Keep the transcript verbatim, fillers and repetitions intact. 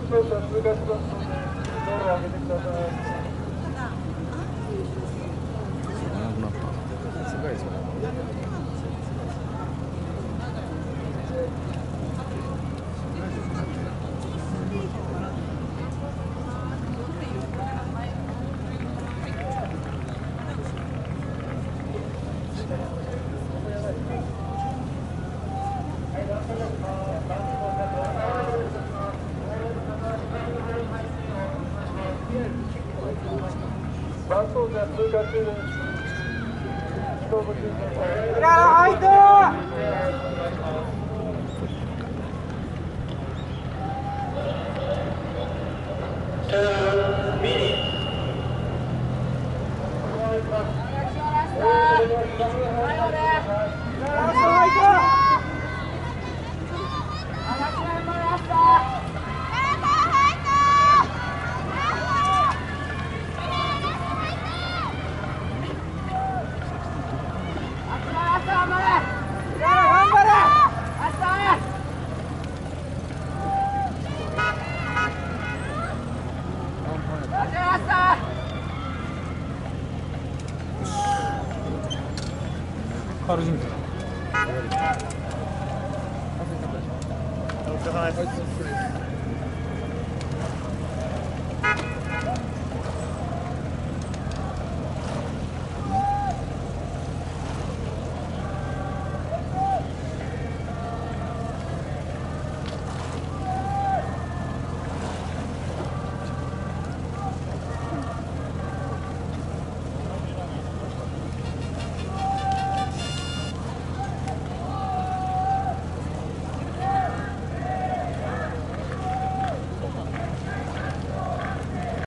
走者通過しますので、道路を上げてください。 長くなった。すごいですよね。 伴走者通過中です。勝負中です。 入ったカール・ジムズ。お疲れ様です。